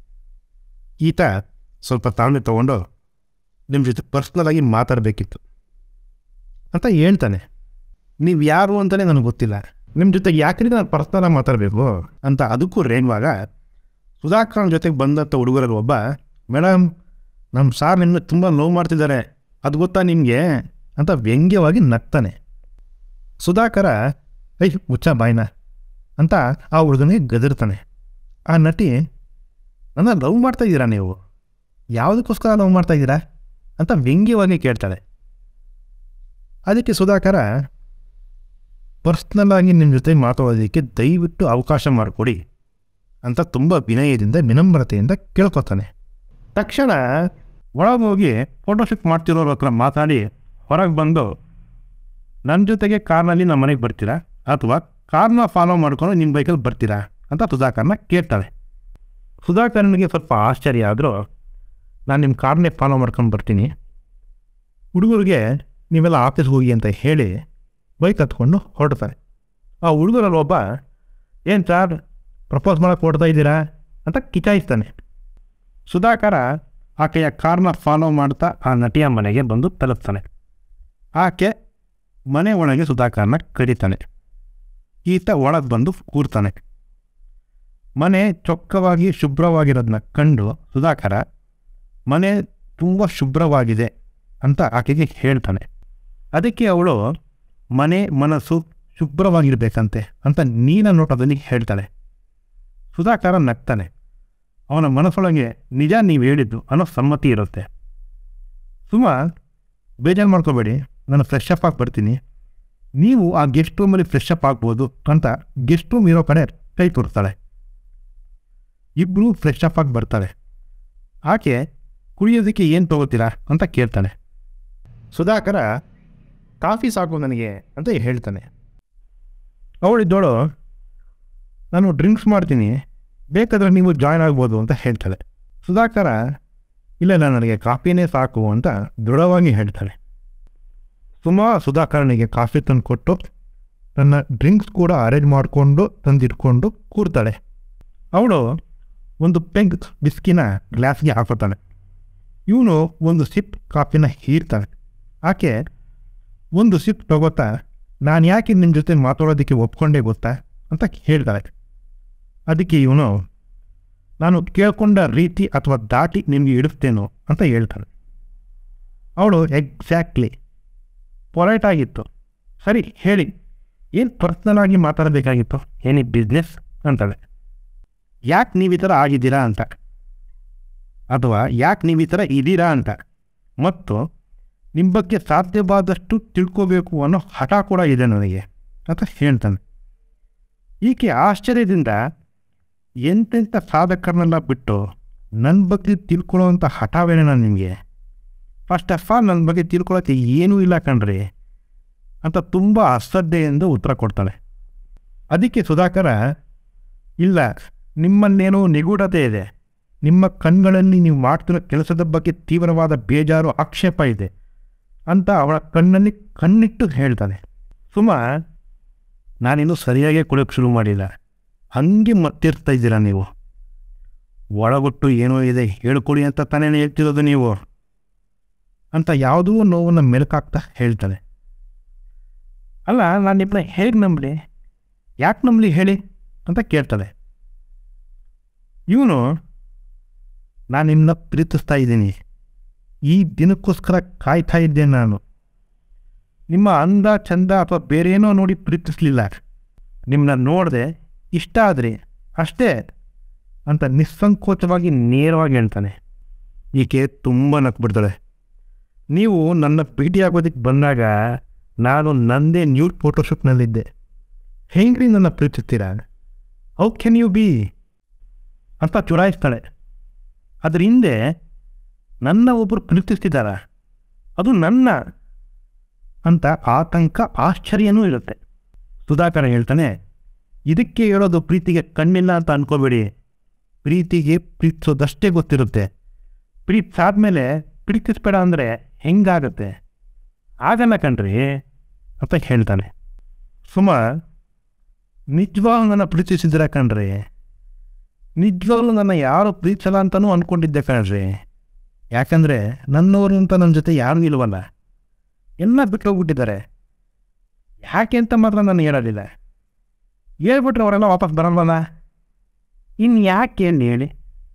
ಈತ ಸ್ವಲ್ಪ ತಾಳ್ಮೆ ತೊಗೊಂಡು, ನಿಮ್ಮ ಜೊತೆ ಪರ್ಸ್ನಲಾಗಿ ಮಾತಾಡಬೇಕಿತ್ತು ಅಂತ ಹೇಳ್ತಾನೆ. ನೀವು ಯಾರು ಅಂತಲೇ ನನಗೆ ಗೊತ್ತಿಲ್ಲ, ನಿಮ್ಮ ಜೊತೆಗೆ ಯಾಕ್ರಿ ನಾನು ಪರ್ಸ್ನಲಾಗಿ ಮಾತಾಡಬೇಕು ಅಂತ ಅದಕ್ಕೂ ರೇಗುವಾಗ ಸುಧಾಕರನ ಜೊತೆಗೆ ಬಂದಂಥ ಹುಡುಗರಲ್ಲಿ ಒಬ್ಬ, ಮೇಡಮ್ ನಮ್ಮ ಸಾರ್ ನಿಮ್ಮನ್ನ ತುಂಬ ನೋವು ಮಾಡ್ತಿದ್ದಾರೆ, ಅದು ಗೊತ್ತಾ ನಿಮಗೆ ಅಂತ ವ್ಯಂಗ್ಯವಾಗಿ ನಗ್ತಾನೆ. ಸುಧಾಕರ, ಐ ಮುಚ್ಚ ಬಾಯ್ನ ಅಂತ ಆ ಹುಡುಗನಿಗೆ ಗದರ್ತಾನೆ. ಆ ನಟಿ, ನನ್ನ ಲವ್ ಮಾಡ್ತಾಯಿದ್ದೀರಾ ನೀವು, ಯಾವುದಕ್ಕೋಸ್ಕರ ಲವ್ ಮಾಡ್ತಾಯಿದ್ದೀರಾ ಅಂತ ವ್ಯಂಗ್ಯವಾಗಿ ಕೇಳ್ತಾಳೆ. ಅದಕ್ಕೆ ಸುಧಾಕರ, ಪರ್ಸ್ನಲ್ ಆಗಿ ನಿಮ್ಮ ಜೊತೆ ಮಾತಾಡೋದಕ್ಕೆ ದಯವಿಟ್ಟು ಅವಕಾಶ ಮಾಡಿಕೊಡಿ ಅಂತ ತುಂಬ ವಿನಯದಿಂದ ವಿನಮ್ರತೆಯಿಂದ ಕೇಳ್ಕೊತಾನೆ. ತಕ್ಷಣ ಒಳಗೆ ಹೋಗಿ ಫೋಟೋಶೂಟ್ ಮಾಡ್ತಿರೋರ ಹತ್ರ ಮಾತಾಡಿ ಹೊರಗೆ ಬಂದು, ನನ್ನ ಜೊತೆಗೆ ಕಾರ್ನಲ್ಲಿ ನಮ್ಮ ಮನೆಗೆ ಬರ್ತೀರಾ ಅಥವಾ ಕಾರ್ನ ಫಾಲೋ ಮಾಡ್ಕೊಂಡು ನಿಮ್ಮ ಬೈಕಲ್ಲಿ ಬರ್ತೀರಾ ಅಂತ ಸುಧಾಕರ್ನ ಕೇಳ್ತಾಳೆ. ಸುಧಾಕರ್ನಿಗೆ ಸ್ವಲ್ಪ ಆಶ್ಚರ್ಯ ಆದರೂ, ನಾನು ನಿಮ್ಮ ಕಾರ್ನೇ ಫಾಲೋ ಮಾಡ್ಕೊಂಡು ಬರ್ತೀನಿ, ಹುಡುಗರಿಗೆ ನೀವೆಲ್ಲ ಆಫೀಸ್ಗೆ ಹೋಗಿ ಅಂತ ಹೇಳಿ ಬೈಕ್ ಹತ್ಕೊಂಡು ಹೊರಡ್ತಾರೆ. ಆ ಹುಡುಗರಲ್ಲಿ ಒಬ್ಬ, ಏನು ಸರ್ ಪ್ರಪೋಸ್ ಮಾಡೋಕ್ಕೆ ಹೊಡ್ತಾ ಇದ್ದೀರಾ ಅಂತ ಕಿಚಾಯಿಸ್ತಾನೆ. ಸುಧಾಕರ ಆಕೆಯ ಕಾರ್ನ ಫಾಲೋ ಮಾಡ್ತಾ ಆ ನಟಿಯ ಮನೆಗೆ ಬಂದು ತಲುಪ್ತಾನೆ. ಆಕೆ ಮನೆ ಒಳಗೆ ಸುಧಾಕರ್ನ ಕರೀತಾನೆ. ಈತ ಒಳಗೆ ಬಂದು ಕೂರ್ತಾನೆ. ಮನೆ ಚೊಕ್ಕವಾಗಿ ಶುಭ್ರವಾಗಿರೋದನ್ನ ಕಂಡು ಸುಧಾಕರ ಮನೆ ತುಂಬ ಶುಭ್ರವಾಗಿದೆ ಅಂತ ಆಕೆಗೆ ಹೇಳ್ತಾನೆ. ಅದಕ್ಕೆ ಅವಳು ಮನೆ ಮನಸ್ಸು ಶುಭ್ರವಾಗಿರಬೇಕಂತೆ ಅಂತ ನೀನ ನೋಟದಲ್ಲಿ ಹೇಳ್ತಾಳೆ. ಸುಧಾಕರ ನಗ್ತಾನೆ. ಅವನ ಮನಸ್ಸೊಳಗೆ ನಿಜ ನೀವು ಹೇಳಿದ್ದು ಅನ್ನೋ ಸಮ್ಮತಿ ಇರುತ್ತೆ. ಸುಮಾ, ಬೇಜಾರು ಮಾಡ್ಕೋಬೇಡಿ, ನಾನು ಫ್ರೆಶ್ ಅಪ್ ಆಗಿ ಬರ್ತೀನಿ, ನೀವು ಆ ಗೆಸ್ಟ್ ರೂಮಲ್ಲಿ ಫ್ರೆಶ್ ಅಪ್ ಆಗ್ಬೋದು ಅಂತ ಗೆಸ್ಟ್ ರೂಮ್ ಇರೋ ಕಡೆ ಕೈ ತೋರಿಸ್ತಾಳೆ. ಇಬ್ಬರು ಫ್ರೆಶ್ ಅಪ್ ಆಗಿ ಬರ್ತಾಳೆ. ಆಕೆ ಕುಡಿಯೋದಕ್ಕೆ ಏನು ತೊಗೋತೀರಾ ಅಂತ ಕೇಳ್ತಾನೆ. ಸುಧಾಕರ ಕಾಫಿ ಸಾಕು ನನಗೆ ಅಂತ ಹೇಳ್ತಾನೆ. ಅವಳಿದ್ದೋಳು, ನಾನು ಡ್ರಿಂಕ್ಸ್ ಮಾಡ್ತೀನಿ, ಬೇಕಾದರೆ ನೀವು ಜಾಯ್ನ್ ಆಗ್ಬೋದು ಅಂತ ಹೇಳ್ತಾಳೆ. ಸುಧಾಕರ, ಇಲ್ಲ ಇಲ್ಲ ನನಗೆ ಕಾಫಿನೇ ಸಾಕು ಅಂತ ದೃಢವಾಗಿ ಹೇಳ್ತಾಳೆ. ಸುಮಾ ಸುಧಾಕರನಿಗೆ ಕಾಫಿ ತಂದು ಕೊಟ್ಟು ತನ್ನ ಡ್ರಿಂಕ್ಸ್ ಕೂಡ ಅರೇಂಜ್ ಮಾಡಿಕೊಂಡು ತಂದಿಟ್ಕೊಂಡು ಕೂರ್ತಾಳೆ. ಅವಳು ಒಂದು ಪೆಗ್ ಬಿಸ್ಕಿನ ಗ್ಲಾಸ್ಗೆ ಹಾಕೋತಾಳೆ. ಇವನು ಒಂದು ಸಿಪ್ ಕಾಫಿನ ಹೀರ್ತಾನೆ. ಆಕೆ ಒಂದು ಸಿಪ್ ತಗೋತಾ, ನಾನು ಯಾಕೆ ನಿಮ್ಮ ಜೊತೆ ಮಾತಾಡೋದಕ್ಕೆ ಒಪ್ಕೊಂಡೇ ಗೊತ್ತಾ ಅಂತ ಹೇಳ್ತಾಳೆ. ಅದಕ್ಕೆ ಇವನು, ನಾನು ಕೇಳ್ಕೊಂಡ ರೀತಿ ಅಥವಾ ದಾಟಿ ನಿಮಗೆ ಇಡಿಸ್ತೇನೋ ಅಂತ ಹೇಳ್ತಾಳೆ. ಅವಳು ಎಕ್ಸಾಕ್ಟ್ಲಿ ಪೊಲೈಟ್ ಆಗಿತ್ತು. ಸರಿ ಹೇಳಿ, ಏನು ಪರ್ಸ್ನಲ್ ಆಗಿ ಮಾತಾಡಬೇಕಾಗಿತ್ತು, ಏನಿ ಬಿಸ್ನೆಸ್ ಅಂತಾಳೆ. ಯಾಕೆ ನೀವು ಈ ಥರ ಆಗಿದ್ದೀರಾ ಅಂತ, ಅಥವಾ ಯಾಕೆ ನೀವು ಈ ಥರ ಇದ್ದೀರಾ ಅಂತ, ಮತ್ತು ನಿಮ್ಮ ಬಗ್ಗೆ ಸಾಧ್ಯವಾದಷ್ಟು ತಿಳ್ಕೋಬೇಕು ಅನ್ನೋ ಹಠ ಕೂಡ ಇದೆ ನನಗೆ ಅಂತ ಹೇಳ್ತಾನೆ. ಈಕೆ ಆಶ್ಚರ್ಯದಿಂದ, ಎಂತೆಂಥ ಸಾಧಕರನ್ನೆಲ್ಲ ಬಿಟ್ಟು ನನ್ನ ಬಗ್ಗೆ ತಿಳ್ಕೊಳ್ಳೋವಂಥ ಹಠವೇನೆ ನಾನು ನಿಮಗೆ, ಫಸ್ಟ್ ಆಫ್ ಆಲ್ ನನ್ನ ಬಗ್ಗೆ ತಿಳ್ಕೊಳ್ಳೋಕ್ಕೆ ಏನೂ ಇಲ್ಲ ಕಣ್ರಿ ಅಂತ ತುಂಬ ಅಶ್ರದ್ಧೆಯಿಂದ ಉತ್ತರ ಕೊಡ್ತಾಳೆ. ಅದಕ್ಕೆ ಸುಧಾಕರ, ಇಲ್ಲ ನಿಮ್ಮಲ್ಲೇನೋ ನಿಗೂಢತೆ ಇದೆ, ನಿಮ್ಮ ಕಣ್ಗಳಲ್ಲಿ ನೀವು ಮಾಡ್ತಿರೋ ಕೆಲಸದ ಬಗ್ಗೆ ತೀವ್ರವಾದ ಬೇಜಾರು ಆಕ್ಷೇಪ ಇದೆ ಅಂತ ಅವಳ ಕಣ್ಣಲ್ಲಿ ಕಣ್ಣಿಟ್ಟು ಹೇಳ್ತಾನೆ. ಸುಮಾ, ನಾನಿನ್ನೂ ಸರಿಯಾಗೇ ಕುಡಿಯೋಕ್ಕೆ ಶುರು ಮಾಡಿಲ್ಲ, ಹಾಗೆ ಮತ್ತಿರ್ತಾ ಇದ್ದೀರಾ ನೀವು, ಒಳಗೊಟ್ಟು ಏನೋ ಇದೆ ಹೇಳ್ಕೊಡಿ ಅಂತ ತಾನೇ ಹೇಳ್ತಿರೋದು ನೀವು ಅಂತ ಯಾವುದೋ ನೋವನ್ನು ಮೆಲುಕಾಗ್ತಾ ಹೇಳ್ತಾನೆ. ಅಲ್ಲ, ನಾನು ನಿಮ್ಮನ್ನ ಹೇಗೆ ನಂಬಲಿ, ಯಾಕೆ ನಂಬಲಿ ಹೇಳಿ ಅಂತ ಕೇಳ್ತಾಳೆ. ಇವನು, ನಾನು ನಿಮ್ಮನ್ನ ಪ್ರೀತಿಸ್ತಾ ಇದ್ದೀನಿ, ಈ ದಿನಕ್ಕೋಸ್ಕರ ಕಾಯ್ತಾ ಇದ್ದೆ, ನಾನು ನಿಮ್ಮ ಅಂದ ಚಂದ ಅಥವಾ ಬೇರೇನೋ ನೋಡಿ ಪ್ರೀತಿಸಲಿಲ್ಲ, ನಿಮ್ಮನ್ನ ನೋಡಿದೆ ಇಷ್ಟ ಆದರೆ ಅಷ್ಟೇ ಅಂತ ನಿಸ್ಸಂಕೋಚವಾಗಿ ನೇರವಾಗಿ ಹೇಳ್ತಾನೆ. ಈಕೆ ತುಂಬ ನಕ್ಬಿಡ್ತಾಳೆ. ನೀವು ನನ್ನ ಭೇಟಿಯಾಗೋದಕ್ಕೆ ಬಂದಾಗ ನಾನು ನನ್ನದೇ ನ್ಯೂಡ್ ಫೋಟೋಶೂಟ್ನಲ್ಲಿದ್ದೆ, ಹೆಂಗ್ರಿ ನನ್ನ ಪ್ರೀತಿಸ್ತೀರಾ, ಹೌ ಕ್ಯಾನ್ ಯು ಬಿ ಅಂತ ಚುರಾಯಿಸ್ತಾಳೆ. ಅದ್ರ ಹಿಂದೆ ನನ್ನ ಒಬ್ಬರು ಪ್ರೀತಿಸ್ತಿದ್ದಾರ, ಅದು ನನ್ನ ಅಂತ ಆತಂಕ ಆಶ್ಚರ್ಯನೂ ಇರುತ್ತೆ. ಸುಧಾಕರ ಹೇಳ್ತಾನೆ, ಇದಕ್ಕೆ ಹೇಳೋದು ಪ್ರೀತಿಗೆ ಕಣ್ಣಿಲ್ಲ ಅಂತ ಅನ್ಕೋಬೇಡಿ, ಪ್ರೀತಿಗೆ ಪ್ರೀತಿಸೋದಷ್ಟೇ ಗೊತ್ತಿರುತ್ತೆ, ಪ್ರೀತಿಸಾದ್ಮೇಲೆ ಪ್ರೀತಿಸ್ಬೇಡ ಅಂದರೆ ಹೆಂಗಾಗತ್ತೆ, ಆಗಲ್ಲ ಕಣ್ರಿ ಅಂತ ಹೇಳ್ತಾನೆ. ಸುಮಾ, ನಿಜವಾಗ್ಲೂ ನನ್ನ ಪ್ರೀತಿಸಿದ್ರ ಕಣ್ರಿ, ನಿಜವಾಗ್ಲೂ ನನ್ನ ಯಾರು ಪ್ರೀತಿಸಲ್ಲ ಅಂತಲೂ ಅಂದ್ಕೊಂಡಿದ್ದೆ ಕಣ್ರಿ, ಯಾಕಂದರೆ ನನ್ನವರು ಅಂತ ನನ್ನ ಜೊತೆ ಯಾರೂ ಇಲ್ವಲ್ಲ, ಎಲ್ಲ ಬಿಟ್ಟು ಹೋಗ್ಬಿಟ್ಟಿದ್ದಾರೆ, ಯಾಕೆ ಅಂತ ಮಾತ್ರ ನಾನು ಹೇಳೋದಿಲ್ಲ, ಹೇಳ್ಬಿಟ್ರೆ ಅವರೆಲ್ಲ ವಾಪಸ್ ಬರಲ್ವಲ್ಲ, ಇನ್ನು ಯಾಕೆ ಏನು ಹೇಳಿ.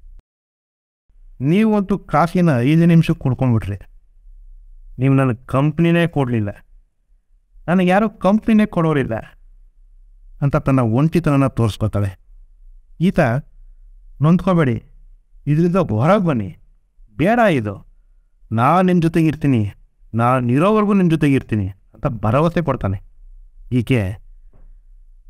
ನೀವಂತೂ ಕಾಫಿನ ಐದು ನಿಮಿಷಕ್ಕೆ ಕುಡ್ಕೊಂಡ್ಬಿಟ್ರಿ, ನೀವು ನನಗೆ ಕಂಪ್ನಿನೇ ಕೊಡಲಿಲ್ಲ, ನನಗೆ ಯಾರೂ ಕಂಪ್ನಿನೇ ಕೊಡೋರಿಲ್ಲ ಅಂತ ತನ್ನ ಒಂಟಿತನನ ತೋರಿಸ್ಕೊತಾಳೆ. ಈತ, ನೊಂದ್ಕೋಬೇಡಿ, ಇದರಿಂದ ಹೊರಗೆ ಬನ್ನಿ, ಬೇಡ ಇದು, ನಾನು ನಿಮ್ಮ ಜೊತೆಗೆ ಇರ್ತೀನಿ, ನಾನು ಇರೋವರೆಗೂ ನಿಮ್ಮ ಜೊತೆಗೆ ಇರ್ತೀನಿ ಅಂತ ಭರವಸೆ ಕೊಡ್ತಾನೆ. ಈಕೆ,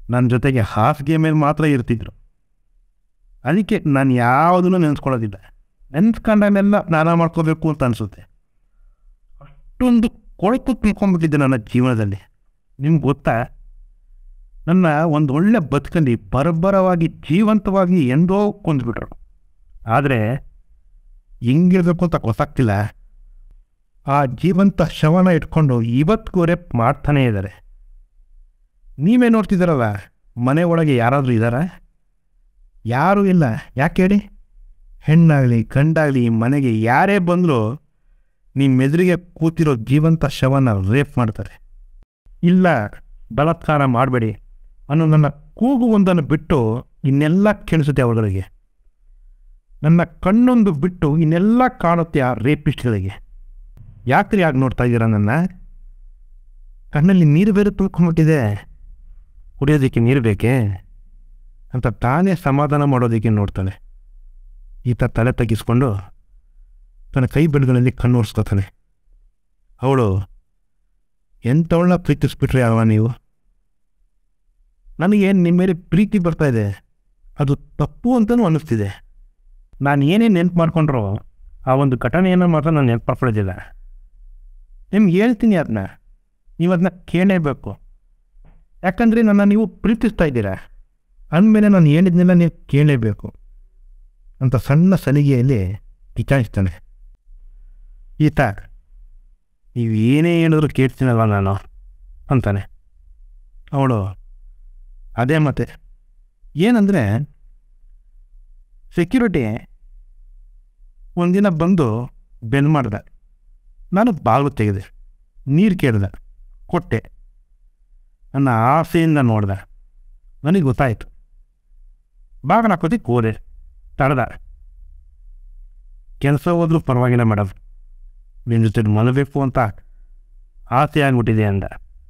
ನನ್ನ ಜೊತೆಗೆ ಹಾಸಿಗೆ ಮೇಲೆ ಮಾತ್ರ ಇರ್ತಿದ್ರು. ಅದಕ್ಕೆ ನಾನು ಯಾವುದನ್ನು ನೆನೆಸ್ಕೊಳ್ಳೋದಿಲ್ಲ. ನೆನೆಸ್ಕೊಂಡಾಗೆಲ್ಲ ಸ್ನಾನ ಮಾಡ್ಕೋಬೇಕು ಅಂತ ಅನಿಸುತ್ತೆ. ಅಷ್ಟೊಂದು ಕೊಳಕು ತಿಳ್ಕೊಂಡ್ಬಿಟ್ಟಿದ್ದೆ ನನ್ನ ಜೀವನದಲ್ಲಿ. ನಿಮ್ಗೆ ಗೊತ್ತಾ, ನನ್ನ ಒಂದು ಒಳ್ಳೆ ಬದುಕಲ್ಲಿ ಬರಬರವಾಗಿ ಜೀವಂತವಾಗಿ ಎಂದೋ ಕೊಂದ್ಬಿಟ್ರು. ಆದರೆ ಹೆಂಗಿರಬೇಕು ಅಂತ ಗೊತ್ತಾಗ್ತಿಲ್ಲ. ಆ ಜೀವಂತ ಶವನ ಇಟ್ಕೊಂಡು ಇವತ್ತಿಗೂ ರೇಪ್ ಮಾಡ್ತಾನೇ ಇದ್ದಾರೆ. ನೀವೇ ನೋಡ್ತಿದ್ದೀರಲ್ಲ, ಮನೆ ಒಳಗೆ ಯಾರಾದರೂ ಇದ್ದಾರಾ? ಯಾರೂ ಇಲ್ಲ. ಯಾಕೆ ಹೇಳಿ? ಹೆಣ್ಣಾಗಲಿ ಗಂಡಾಗಲಿ ಮನೆಗೆ ಯಾರೇ ಬಂದರೂ ನಿಮ್ಮ ಎದುರಿಗೆ ಕೂತಿರೋ ಜೀವಂತ ಶವನ ರೇಪ್ ಮಾಡ್ತಾರೆ. ಇಲ್ಲ ಬಲಾತ್ಕಾರ ಮಾಡಬೇಡಿ ಅನ್ನೋ ನನ್ನ ಕೂಗು ಒಂದನ್ನು ಬಿಟ್ಟು ಇನ್ನೆಲ್ಲ ಕೇಳಿಸುತ್ತೆ ಅವರುಗಳಿಗೆ. ನನ್ನ ಕಣ್ಣೊಂದು ಬಿಟ್ಟು ಇನ್ನೆಲ್ಲ ಕಾಣುತ್ತೆ ಆ ರೇಪಿಸ್ಟ್ಗಳಿಗೆ. ಯಾಕ್ರಿ ಆಗಿ ನೋಡ್ತಾ ಇದ್ದೀರಾ? ನನ್ನ ಕಣ್ಣಲ್ಲಿ ನೀರು ಬೇರೆ ತುಂಬ್ಕೊಂಡ್ಬಿಟ್ಟಿದೆ. ಕುಡಿಯೋದಕ್ಕೆ ನೀರು ಬೇಕೇ ಅಂತ ತಾನೇ ಸಮಾಧಾನ ಮಾಡೋದಕ್ಕೆ ನೋಡ್ತಾನೆ. ಈತ ತಲೆ ತಗ್ಗಿಸ್ಕೊಂಡು ತನ್ನ ಕೈ ಬೆಳಗಳಲ್ಲಿ ಕಣ್ಣು ಒರೆಸ್ಕೊತಾನೆ. ಅವಳು ಎಂಥವಳನ್ನ ಪ್ರೀತಿಸ್ಬಿಟ್ರಿ ಅಲ್ವಾ ನೀವು? ನನಗೆ ನಿಮ್ಮ ಮೇಲೆ ಪ್ರೀತಿ ಬರ್ತಾ ಇದೆ, ಅದು ತಪ್ಪು ಅಂತಲೂ ಅನ್ನಿಸ್ತಿದೆ. ನಾನು ಏನೇ ನೆನ್ಪು ಮಾಡ್ಕೊಂಡ್ರೋ ಆ ಒಂದು ಘಟನೆಯನ್ನು ಮಾತ್ರ ನಾನು ನೆನ್ಪು ಮಾಡ್ಕೊಳ್ಳೋದಿಲ್ಲ. ನಿಮ್ಗೆ ಹೇಳ್ತೀನಿ, ಅದನ್ನ ನೀವು ಅದನ್ನ ಕೇಳಲೇಬೇಕು. ಯಾಕಂದರೆ ನನ್ನ ನೀವು ಪ್ರೀತಿಸ್ತಾ ಇದ್ದೀರಾ ಅಂದಮೇಲೆ ನಾನು ಹೇಳಿದ್ನೆಲ್ಲ ನೀವು ಕೇಳಲೇಬೇಕು ಅಂತ ಸಣ್ಣ ಸಲಿಗೆಯಲ್ಲಿ ಕಿಚಾಯಿಸ್ತಾನೆ. ಈತ ನೀವು ಏನೇ ಹೇಳಿದ್ರು ಕೇಳ್ತೀನಲ್ವ ನಾನು ಅಂತಾನೆ. ಅವಳು ಅದೇ ಮತ್ತೆ ಏನಂದರೆ, ಸೆಕ್ಯೂರಿಟಿ ಒಂದಿನ ಬಂದು ಬೆಲ್ ಮಾಡ್ದೆ. ನಾನು ಬಾಗಿಲು ತೆಗೆದೆ, ನೀರು ಕೇಳಿದೆ, ಕೊಟ್ಟೆ. ನನ್ನ ಆಸೆಯಿಂದ ನೋಡಿದೆ. ನನಗೆ ಗೊತ್ತಾಯಿತು. ಬಾಗಿಲು ಹಾಕೋದಕ್ಕೆ ಹೋದೆ, ತಡೆದ. ಕೆಲಸ ಹೋದ್ರೂ ಪರವಾಗಿಲ್ಲ ಮೇಡಮ್, ನಿಮ್ಮ ಜೊತೆ ಮಲಗಬೇಕು ಅಂತ ಆಸೆ ಆಗಿಬಿಟ್ಟಿದೆ ಅಂದ.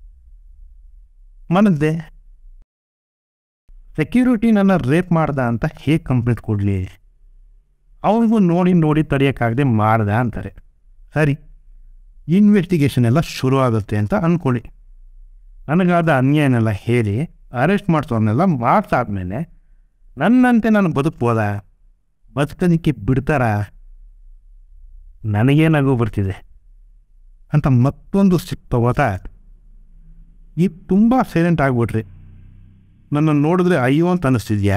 ಮನದ್ದೆ. ಸೆಕ್ಯೂರಿಟಿ ನನ್ನ ರೇಪ್ ಮಾಡ್ದ ಅಂತ ಹೇಗೆ ಕಂಪ್ಲೇಂಟ್ ಕೊಡಲಿ? ಅವ್ರಿಗೂ ನೋಡಿ ನೋಡಿ ತಡೆಯೋಕ್ಕಾಗದೆ ಮಾಡ್ದ ಅಂತಾರೆ. ಸರಿ, ಇನ್ವೆಸ್ಟಿಗೇಷನ್ ಎಲ್ಲ ಶುರು ಆಗುತ್ತೆ ಅಂತ ಅಂದ್ಕೊಳ್ಳಿ. ನನಗಾದ ಅನ್ಯಾಯನೆಲ್ಲ ಹೇಳಿ ಅರೆಸ್ಟ್ ಮಾಡಿಸೋರ್ನೆಲ್ಲ ಮಾಡ್ಸಾದ್ಮೇಲೆ ನನ್ನಂತೆ ನಾನು ಬದುಕ್ಬೋದ? ಬದುಕೋದಕ್ಕೆ ಬಿಡ್ತಾರ? ನನಗೇನಾಗೂ ಬರ್ತಿದೆ ಅಂತ ಮತ್ತೊಂದು ಸಿಕ್ ತಗೋತಾ ಈ ತುಂಬ ಸೈಲೆಂಟ್ ಆಗಿಬಿಟ್ರಿ. ನನ್ನನ್ನು ನೋಡಿದ್ರೆ ಅಯ್ಯೋ ಅಂತ ಅನ್ನಿಸ್ತಿದ್ಯಾ?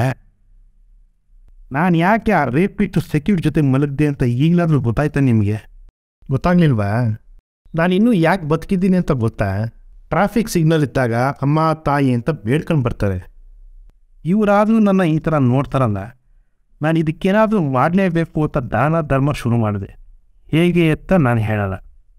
ನಾನು ಯಾಕೆ ಆ ರೇಪಿಟ್ಟು ಸೆಕ್ಯೂರಿಟಿ ಜೊತೆ ಮಲಗಿದೆ ಅಂತ ಈಗಲಾದರೂ ಗೊತ್ತಾಯ್ತಾ ನಿಮಗೆ? ಗೊತ್ತಾಗ್ಲಿಲ್ವಾ? ನಾನು ಇನ್ನೂ ಯಾಕೆ ಬದುಕಿದ್ದೀನಿ ಅಂತ ಗೊತ್ತಾ? ಟ್ರಾಫಿಕ್ ಸಿಗ್ನಲ್ ಇದ್ದಾಗ ಅಮ್ಮ ತಾಯಿ ಅಂತ ಬೇಡ್ಕೊಂಡು ಬರ್ತಾರೆ. ಇವರಾದರೂ ನನ್ನ ಈ ಥರ ನೋಡ್ತಾರಲ್ಲ, ನಾನು ಇದಕ್ಕೇನಾದರೂ ಮಾಡಲೇಬೇಕು ಅಂತ ದಾನ ಧರ್ಮ ಶುರು ಮಾಡಿದೆ. ಹೇಗೆ ಅಂತ ನಾನು ಹೇಳಲ್ಲ.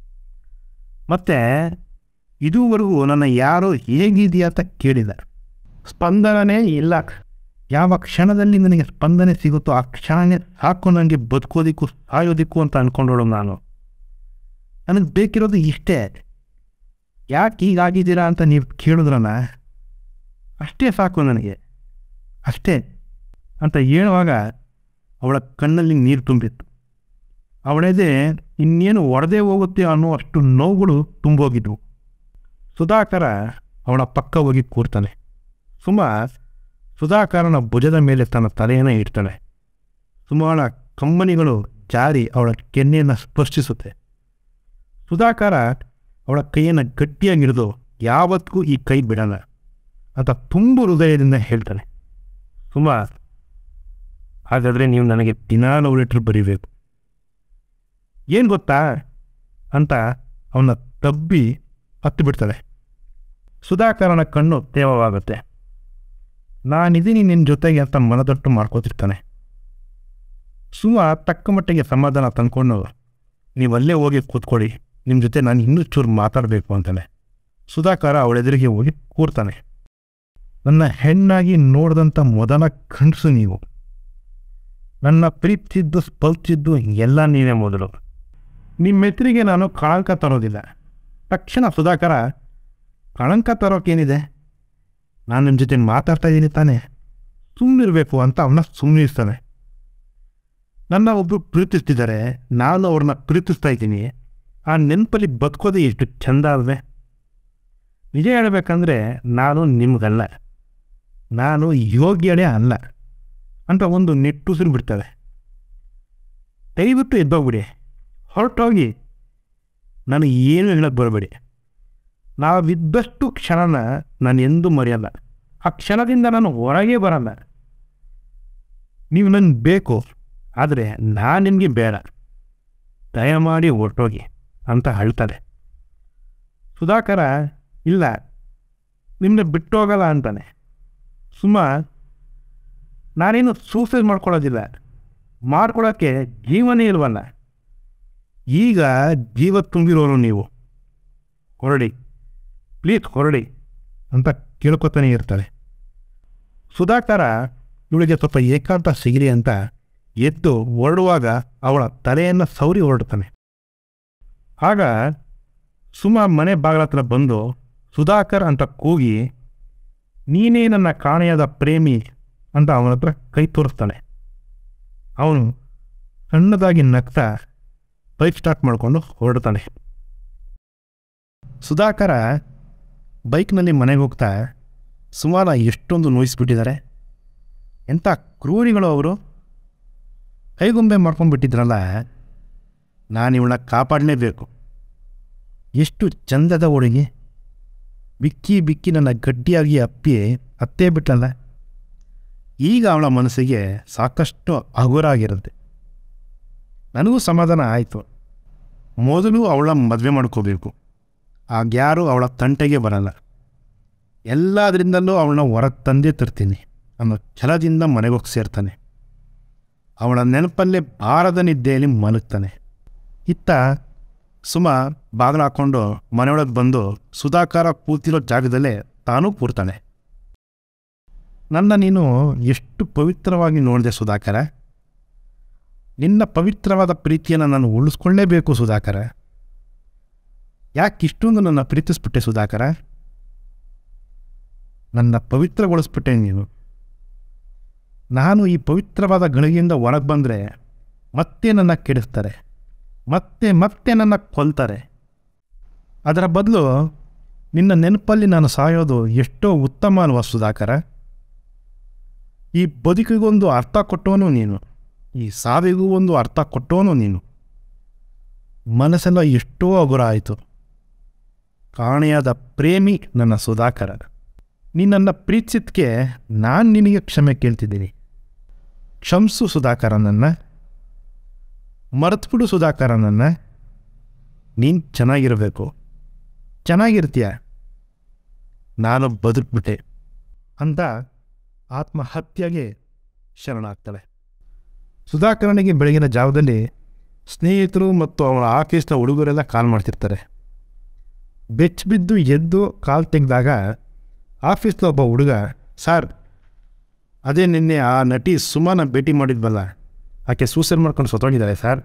ಮತ್ತು ಇದುವರೆಗೂ ನನ್ನ ಯಾರೋ ಹೇಗಿದೆಯಾ ಅಂತ ಕೇಳಿದ, ಸ್ಪಂದನೇ ಇಲ್ಲ. ಯಾವ ಕ್ಷಣದಲ್ಲಿ ನನಗೆ ಸ್ಪಂದನೆ ಸಿಗುತ್ತೋ ಆ ಕ್ಷಣನೇ ಸಾಕು ನನಗೆ ಬದುಕೋದಿಕ್ಕೂ ಸಾಯೋದಿಕ್ಕೂ ಅಂತ ಅಂದ್ಕೊಂಡೋಳು ನಾನು. ನನಗೆ ಬೇಕಿರೋದು ಇಷ್ಟೇ. ಯಾಕೆ ಹೀಗಾಗಿದ್ದೀರಾ ಅಂತ ನೀವು ಕೇಳಿದ್ರನ, ಅಷ್ಟೇ ಸಾಕು ನನಗೆ, ಅಷ್ಟೇ ಅಂತ ಹೇಳುವಾಗ ಅವಳ ಕಣ್ಣಲ್ಲಿ ನೀರು ತುಂಬಿತ್ತು. ಅವಳದೇ ಇನ್ನೇನು ಒಡೆದೇ ಹೋಗುತ್ತೆ ಅನ್ನೋ ಅಷ್ಟು ನೋವುಗಳು ತುಂಬೋಗಿದ್ವು. ಸುಧಾಕರ ಅವಳ ಪಕ್ಕ ಹೋಗಿ ಕೂರ್ತಾನೆ. ಸುಮಾ ಸುಧಾಕರನ ಭುಜದ ಮೇಲೆ ತನ್ನ ತಲೆಯನ್ನು ಇಡ್ತಾಳೆ. ಸುಮಾಳ ಕಂಬನಿಗಳು ಜಾರಿ ಅವಳ ಕೆನ್ನೆಯನ್ನು ಸ್ಪರ್ಶಿಸುತ್ತೆ. ಸುಧಾಕರ ಅವಳ ಕೈಯನ್ನು ಗಟ್ಟಿಯಾಗಿ ಹಿಡಿದು ಯಾವತ್ತಿಗೂ ಈ ಕೈ ಬಿಡಲ್ಲ ಅಂತ ತುಂಬ ಹೃದಯದಿಂದ ಹೇಳ್ತಾನೆ. ಸುಮಾ, ಹಾಗಾದರೆ ನೀವು ನನಗೆ ದಿನಾ ಲವ್ ಲೆಟ್ರ್ ಬರೀಬೇಕು. ಏನು ಗೊತ್ತಾ ಅಂತ ಅವನ ತಬ್ಬಿ ಹತ್ತು ಬಿಡ್ತಾಳೆ. ಸುಧಾಕರನ ಕಣ್ಣು ತೇವವಾಗುತ್ತೆ. ನಾನಿದ್ದೀನಿ ನಿನ್ನ ಜೊತೆಗೆ ಅಂತ ಮನದಟ್ಟು ಮಾಡ್ಕೋತಿರ್ತಾನೆ. ಸುಮಾ ತಕ್ಕ ಮಟ್ಟಿಗೆ ಸಮಾಧಾನ ತಂದ್ಕೊಂಡು, ನೀವು ಅಲ್ಲೇ ಹೋಗಿ ಕೂತ್ಕೊಳ್ಳಿ, ನಿಮ್ಮ ಜೊತೆ ನಾನು ಇನ್ನೂ ಚೂರು ಮಾತಾಡಬೇಕು ಅಂತಾನೆ. ಸುಧಾಕರ ಅವಳೆದುರಿಗೆ ಹೋಗಿ ಕೂರ್ತಾನೆ. ನನ್ನ ಹೆಣ್ಣಾಗಿ ನೋಡಿದಂಥ ಮೊದಲ ಗಂಡಸು ನೀವು. ನನ್ನ ಪ್ರೀತಿಸಿದ್ದು ಸ್ಪಲ್ಸಿದ್ದು ಎಲ್ಲ ನೀವೇ ಮೊದಲು. ನಿಮ್ಮೆತ್ತರಿಗೆ ನಾನು ಕಳಂಕ ತರೋದಿಲ್ಲ. ತಕ್ಷಣ ಸುಧಾಕರ, ಕಳಂಕ ತರೋಕ್ಕೇನಿದೆ, ನಾನು ನಿಮ್ಮ ಜೊತೆ ಮಾತಾಡ್ತಾ ಇದ್ದೀನಿ ತಾನೇ, ಸುಮ್ಮನಿರಬೇಕು ಅಂತ ಅವನ್ನ ಸುಮ್ಮನಿರ್ತಾನೆ. ನನ್ನ ಒಬ್ಬರು ಪ್ರೀತಿಸ್ತಿದ್ದಾರೆ, ನಾನು ಅವ್ರನ್ನ ಪ್ರೀತಿಸ್ತಾ ಇದ್ದೀನಿ. ಆ ನೆನಪಲ್ಲಿ ಬದುಕೋದೇ ಎಷ್ಟು ಚೆಂದ ಅಲ್ವೇ? ನಿಜ ಹೇಳಬೇಕಂದ್ರೆ ನಾನು ನಿಮಗಲ್ಲ, ನಾನು ಯೋಗ್ಯನೇ ಅಲ್ಲ ಅಂತ ಒಂದು ನಿಟ್ಟುಸಿರು ಬಿಡ್ತವೆ. ದಯವಿಟ್ಟು ಎದ್ದೋಗ್ಬಿಡಿ, ಹೊರಟೋಗಿ ನಾನು ಏನು ಹೇಳಕ್ಕೆ ಬರಬೇಡಿ. ನಾವಿದ್ದಷ್ಟು ಕ್ಷಣನ ನಾನು ಎಂದೂ ಮರೆಯಲ್ಲ. ಆ ಕ್ಷಣದಿಂದ ನಾನು ಹೊರಗೆ ಬರಲ್ಲ. ನೀವು ನನಗೆ ಬೇಕು, ಆದರೆ ನಾನು ನಿಮಗೆ ಬೇಡ, ದಯಮಾಡಿ ಹೊರಟೋಗಿ ಅಂತ ಹೇಳ್ತಾರೆ. ಸುಧಾಕರ ಇಲ್ಲ, ನಿಮ್ಮನ್ನ ಬಿಟ್ಟು ಹೋಗಲ್ಲ ಅಂತಾನೆ. ಸುಮ್ಮ ನಾನೇನು ಸೂಸೈಡ್ ಮಾಡ್ಕೊಳ್ಳೋದಿಲ್ಲ, ಮಾಡ್ಕೊಳ್ಳೋಕ್ಕೆ ಜೀವನೇ ಇಲ್ವಲ್ಲ. ಈಗ ಜೀವ ತುಂಬಿರೋರು ನೀವು, ಹೊರಡಿ ಪ್ಲೀಸ್ ಹೊರಡಿ ಅಂತ ಕೇಳ್ಕೊತಾನೆ ಇರ್ತಾಳೆ. ಸುಧಾಕರ ಇವಳಿಗೆ ಸ್ವಲ್ಪ ಏಕಾಂತ ಸಿಗಲಿ ಅಂತ ಎದ್ದು ಹೊರಡುವಾಗ ಅವಳ ತಲೆಯನ್ನು ಸೌರಿ ಹೊರಡ್ತಾನೆ. ಆಗ ಸುಮಾ ಮನೆ ಬಾಗಿಲ ಹತ್ರ ಬಂದು ಸುಧಾಕರ್ ಅಂತ ಕೂಗಿ, ನೀನೇ ನನ್ನ ಕಾಣೆಯಾದ ಪ್ರೇಮಿ ಅಂತ ಅವನ ಹತ್ರ ಕೈ ತೋರಿಸ್ತಾನೆ. ಅವನು ಸಣ್ಣದಾಗಿ ನಗ್ತಾ ಬೈಕ್ ಸ್ಟಾರ್ಟ್ ಮಾಡಿಕೊಂಡು ಹೊರಡ್ತಾನೆ. ಸುಧಾಕರ ಬೈಕ್ನಲ್ಲಿ ಮನೆಗೆ ಹೋಗ್ತಾ, ಸುಮಾರ ಎಷ್ಟೊಂದು ನೋಯಿಸ್ಬಿಟ್ಟಿದ್ದಾರೆ, ಎಂಥ ಕ್ರೂರಿಗಳು ಅವರು, ಕೈಗೊಂಬೆ ಮಾಡ್ಕೊಂಡ್ಬಿಟ್ಟಿದ್ರಲ್ಲ, ನಾನು ಇವಳನ್ನ ಕಾಪಾಡಲೇಬೇಕು. ಎಷ್ಟು ಚಂದದ ಹುಡುಗಿ, ಬಿಕ್ಕಿ ಬಿಕ್ಕಿ ನನ್ನ ಗಟ್ಟಿಯಾಗಿ ಅಪ್ಪಿ ಅತ್ತೇ ಬಿಟ್ಟಲ್ಲ. ಈಗ ಅವಳ ಮನಸ್ಸಿಗೆ ಸಾಕಷ್ಟು ಹಗುರ ಆಗಿರುತ್ತೆ. ನನಗೂ ಸಮಾಧಾನ ಆಯಿತು. ಮೊದಲು ಅವಳ ಮದುವೆ ಮಾಡ್ಕೋಬೇಕು, ಆಗ್ಯಾರು ಅವಳ ತಂಟೆಗೆ ಬರಲ್ಲ. ಎಲ್ಲದರಿಂದಲೂ ಅವಳನ್ನ ಹೊರಗೆ ತಂದೆ ತರ್ತೀನಿ ಅನ್ನೋ ಛಲದಿಂದ ಮನೆಗೋಗಿ ಸೇರ್ತಾನೆ. ಅವಳ ನೆನಪಲ್ಲೇ ಭಾರದ ನಿದ್ದೆಯಲ್ಲಿ ಮಲಗ್ತಾನೆ. ಇತ್ತ ಸುಮ ಬಾಗಿಲು ಹಾಕ್ಕೊಂಡು ಮನೆಯೊಳಗೆ ಬಂದು ಸುಧಾಕರ ಕೂತಿರೋ ಜಾಗದಲ್ಲೇ ತಾನೂ ಕೂರ್ತಾನೆ. ನನ್ನ ನೀನು ಎಷ್ಟು ಪವಿತ್ರವಾಗಿ ನೋಡಿದೆ ಸುಧಾಕರ, ನಿನ್ನ ಪವಿತ್ರವಾದ ಪ್ರೀತಿಯನ್ನು ನಾನು ಉಳಿಸ್ಕೊಳ್ಳೇಬೇಕು ಸುಧಾಕರ. ಯಾಕೆ ಇಷ್ಟೊಂದು ನನ್ನ ಪ್ರೀತಿಸ್ಬಿಟ್ಟೆ ಸುಧಾಕರ, ನನ್ನ ಪವಿತ್ರಗೊಳಿಸ್ಬಿಟ್ಟೆ ನೀನು. ನಾನು ಈ ಪವಿತ್ರವಾದ ಗಳಿಗೆಯಿಂದ ಹೊರಗೆ ಬಂದರೆ ಮತ್ತೆ ನನ್ನ ಕೆಡಿಸ್ತಾರೆ, ಮತ್ತೆ ಮತ್ತೆ ನನ್ನ ಕೊಲ್ತಾರೆ. ಅದರ ಬದಲು ನಿನ್ನ ನೆನಪಲ್ಲಿ ನಾನು ಸಾಯೋದು ಎಷ್ಟೋ ಉತ್ತಮ ಅಲ್ವಾ ಸುಧಾಕರ. ಈ ಬದುಕಿಗೊಂದು ಅರ್ಥ ಕೊಟ್ಟವನು ನೀನು, ಈ ಸಾವಿಗೂ ಒಂದು ಅರ್ಥ ಕೊಟ್ಟವನು ನೀನು. ಮನಸ್ಸೆಲ್ಲ ಎಷ್ಟೋ ಹಗುರ ಆಯಿತು. ಕಾಣೆಯಾದ ಪ್ರೇಮಿ ನನ್ನ ಸುಧಾಕರ, ನಿನ್ನನ್ನು ಪ್ರೀತಿಸಿದ್ದಕ್ಕೆ ನಾನು ನಿನಗೆ ಕ್ಷಮೆ ಕೇಳ್ತಿದ್ದೀನಿ. ಕ್ಷಮಿಸು ಸುಧಾಕರ, ನನ್ನ ಮರೆತುಬಿಡು ಸುಧಾಕರ. ನನ್ನ ನೀನು ಚೆನ್ನಾಗಿರಬೇಕು, ಚೆನ್ನಾಗಿರ್ತೀಯ, ನಾನು ಬದುಕ್ಬಿಟ್ಟೆ ಅಂತ ಆತ್ಮಹತ್ಯೆಗೆ ಶರಣಾಗ್ತಾಳೆ. ಸುಧಾಕರನಿಗೆ ಬೆಳಗಿನ ಜಾವದಲ್ಲಿ ಸ್ನೇಹಿತರು ಮತ್ತು ಅವಳ ಆಫೀಸ್ನ ಹುಡುಗರೆಲ್ಲ ಕಾಲ್ ಮಾಡ್ತಿರ್ತಾರೆ. ಬೆಚ್ಚಬಿದ್ದು ಎದ್ದು ಕಾಲು ತೆಗೆದಾಗ ಆಫೀಸ್ನ ಒಬ್ಬ ಹುಡುಗ, ಸರ್ ಅದೇ ನಿನ್ನೆ ಆ ನಟಿ ಸುಮಾನ ಭೇಟಿ ಮಾಡಿದ್ವಲ್ಲ, ಆಕೆ ಸೂಸೈಡ್ ಮಾಡ್ಕೊಂಡು ಸತ್ತೋಗಿದ್ದಾರೆ ಸರ್,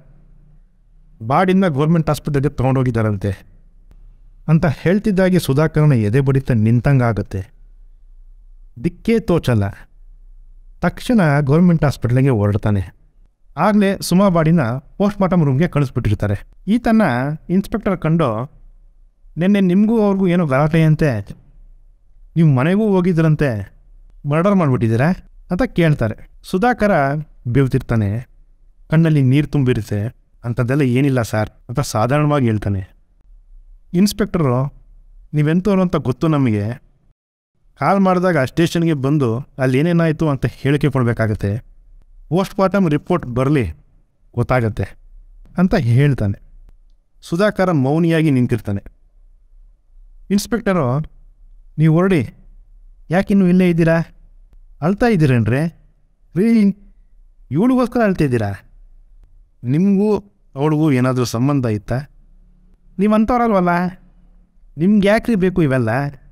ಬಾಡಿನ ಗೌರ್ಮೆಂಟ್ ಹಾಸ್ಪಿಟಲ್ಗೆ ತೊಗೊಂಡೋಗಿದ್ದಾರಂತೆ ಅಂತ ಹೇಳ್ತಿದ್ದಾಗೆ ಸುಧಾಕರನ ಎದೆ ಬಡಿತ ನಿಂತಂಗಾಗುತ್ತೆ. ದಿಕ್ಕೇ ತೋಚಲ್ಲ. ತಕ್ಷಣ ಗೌರ್ಮೆಂಟ್ ಹಾಸ್ಪಿಟ್ಲಿಗೆ ಹೊರಡ್ತಾನೆ. ಆಗಲೇ ಸುಮಾ ಬಾಡಿನ ಪೋಸ್ಟ್ಮಾರ್ಟಮ್ ರೂಮ್ಗೆ ಕಳಿಸ್ಬಿಟ್ಟಿರ್ತಾರೆ. ಈತನ ಇನ್ಸ್ಪೆಕ್ಟರ್ ಕಂಡು, ನಿನ್ನೆ ನಿಮಗೂ ಅವ್ರಿಗೂ ಏನೋ ಗಲಾಟೆ ಅಂತೆ, ನೀವು ಮನೆಗೂ ಹೋಗಿದ್ರಂತೆ, ಮರ್ಡರ್ ಮಾಡಿಬಿಟ್ಟಿದ್ದೀರಾ ಅಂತ ಕೇಳ್ತಾರೆ. ಸುಧಾಕರ ಬೇವ್ತಿರ್ತಾನೆ, ಕಣ್ಣಲ್ಲಿ ನೀರು ತುಂಬಿರುತ್ತೆ. ಅಂಥದ್ದೆಲ್ಲ ಏನಿಲ್ಲ ಸರ್ ಅಂತ ಸಾಧಾರಣವಾಗಿ ಹೇಳ್ತಾನೆ. ಇನ್ಸ್ಪೆಕ್ಟರು, ನೀವೆಂಥವ್ರು ಅಂತ ಗೊತ್ತು ನಮಗೆ, ಕಾಲ್ ಮಾಡಿದಾಗ ಸ್ಟೇಷನ್ಗೆ ಬಂದು ಅಲ್ಲಿ ಏನೇನಾಯಿತು ಅಂತ ಹೇಳಿಕೆ ಕೊಡಬೇಕಾಗತ್ತೆ, ಪೋಸ್ಟ್ಮಾರ್ಟಮ್ ರಿಪೋರ್ಟ್ ಬರಲಿ ಗೊತ್ತಾಗತ್ತೆ ಅಂತ ಹೇಳ್ತಾನೆ. ಸುಧಾಕರ ಮೌನಿಯಾಗಿ ನಿಂತಿರ್ತಾನೆ. ಇನ್ಸ್ಪೆಕ್ಟರು, ನೀವು ಹೊರಡಿ, ಯಾಕಿನ್ನೂ ಇಲ್ಲೇ ಇದ್ದೀರಾ, ಅಳ್ತಾ ಇದ್ದೀರೇನ್ರಿ ರೀ, ಇವಳಿಗೋಸ್ಕರ ಅಳ್ತಾ ಇದ್ದೀರಾ, ನಿಮಗೂ ಅವಳಿಗೂ ಏನಾದರೂ ಸಂಬಂಧ ಇತ್ತಾ, ನೀವು ಅಂಥವ್ರಲ್ವಲ್ಲ, ನಿಮ್ಗೆ ಯಾಕ್ರಿ ಬೇಕು ಇವೆಲ್ಲ,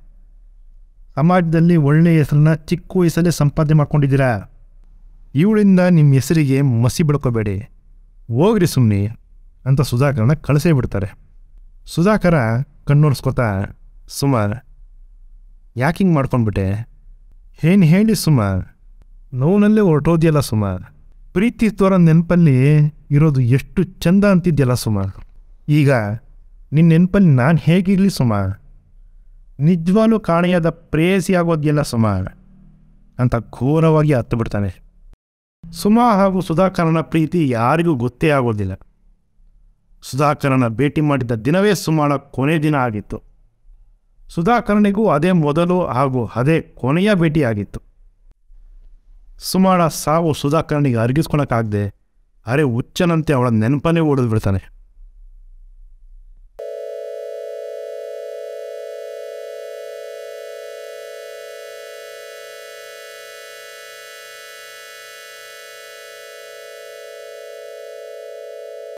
ಸಮಾಜದಲ್ಲಿ ಒಳ್ಳೆಯ ಹೆಸರನ್ನ ಚಿಕ್ಕ ವಯಸ್ಸಲ್ಲೇ ಸಂಪಾದನೆ ಮಾಡ್ಕೊಂಡಿದ್ದೀರಾ, ಇವಳಿಂದ ನಿಮ್ಮ ಹೆಸರಿಗೆ ಮಸಿ ಬೆಳ್ಕೋಬೇಡಿ, ಹೋಗ್ರಿ ಸುಮ್ಮನೆ ಅಂತ ಸುಧಾಕರನ ಕಳಿಸೇ ಬಿಡ್ತಾರೆ. ಸುಧಾಕರ ಕಣ್ಣೋಡಿಸ್ಕೊತಾ, ಸುಮ ಯಾಕೆ ಹಿಂಗೆ ಮಾಡ್ಕೊಂಡ್ಬಿಟ್ಟೆ, ಏನು ಹೇಳಿ ಸುಮ, ನೋವಿನಲ್ಲೇ ಹೊರಟೋದ್ಯಲ್ಲ ಸುಮ, ಪ್ರೀತಿ ತೋರ ನೆನಪಲ್ಲಿ ಇರೋದು ಎಷ್ಟು ಚಂದ ಅಂತಿದ್ಯಲ್ಲ ಸುಮ, ಈಗ ನಿನ್ನ ನೆನಪಲ್ಲಿ ನಾನು ಹೇಗಿರಲಿ ಸುಮ, ನಿಜವಾಗ್ಲೂ ಕಾಣೆಯಾದ ಪ್ರೇಯಸಿ ಆಗೋದ್ಯಲ್ಲ ಸುಮ, ಅಂತ ಘೋರವಾಗಿ ಹತ್ತು ಬಿಡ್ತಾನೆ. ಸುಮಾ ಹಾಗೂ ಸುಧಾಕರನ ಪ್ರೀತಿ ಯಾರಿಗೂ ಗೊತ್ತೇ ಆಗೋದಿಲ್ಲ. ಸುಧಾಕರನ ಭೇಟಿ ಮಾಡಿದ್ದ ದಿನವೇ ಸುಮಾಳ ಕೊನೆ ದಿನ ಆಗಿತ್ತು. ಸುಧಾಕರನಿಗೂ ಅದೇ ಮೊದಲು ಹಾಗೂ ಅದೇ ಕೊನೆಯ ಭೇಟಿಯಾಗಿತ್ತು. ಸುಮಾಳ ಸಾವು ಸುಧಾಕರನಿಗೆ ಅರಗಿಸ್ಕೊಳಕ್ಕಾಗದೆ ಅರೆ ಹುಚ್ಚನಂತೆ ಅವಳ ನೆನಪನ್ನೇ ಓಡಿದು ಬಿಡ್ತಾನೆ.